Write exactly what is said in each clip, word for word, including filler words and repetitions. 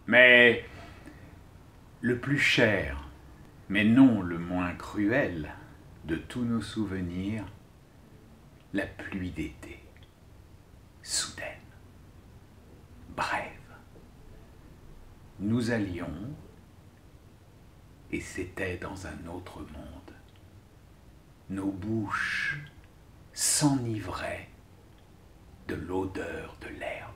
Mais le plus cher, mais non le moins cruel de tous nos souvenirs, la pluie d'été, soudaine, brève. Nous allions, et c'était dans un autre monde. Nos bouches s'enivraient de l'odeur de l'herbe.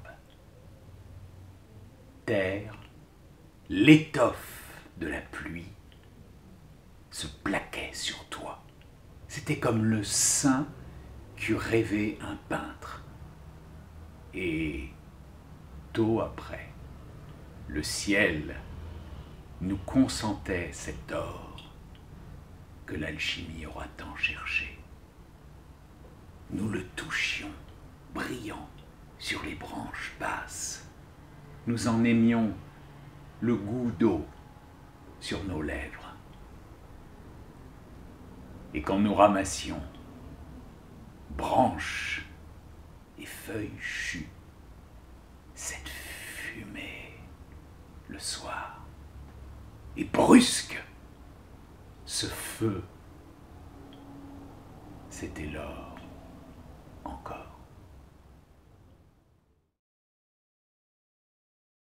Terre, l'étoffe de la pluie se plaquait sur toi. C'était comme le sein qu'eût rêvé un peintre. Et tôt après, le ciel nous consentait cet or que l'alchimie aura tant cherché. Nous le touchions, brillant sur les branches basses. Nous en aimions le goût d'eau sur nos lèvres. Et quand nous ramassions branches et feuilles chues, cette fumée le soir, et brusque, ce feu, c'était l'or.